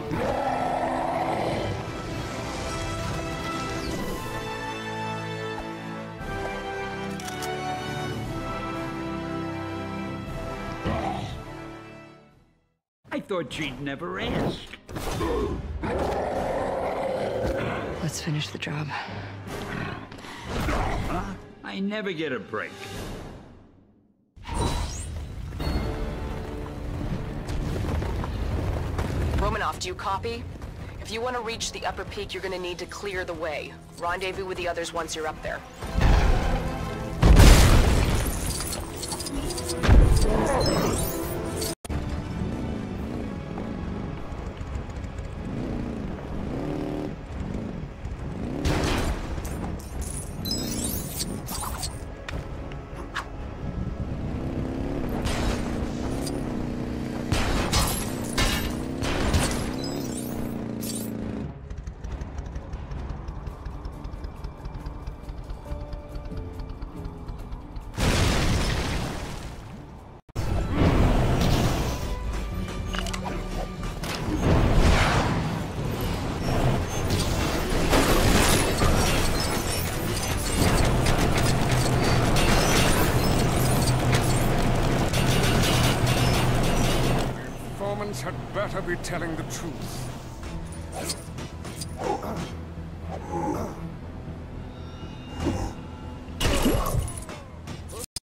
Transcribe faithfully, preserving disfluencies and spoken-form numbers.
I thought you'd never ask. Let's finish the job. Huh? I never get a break. Romanoff, do you copy? If you want to reach the upper peak, you're gonna need to clear the way. Rendezvous with the others once you're up there. Had better be telling the truth.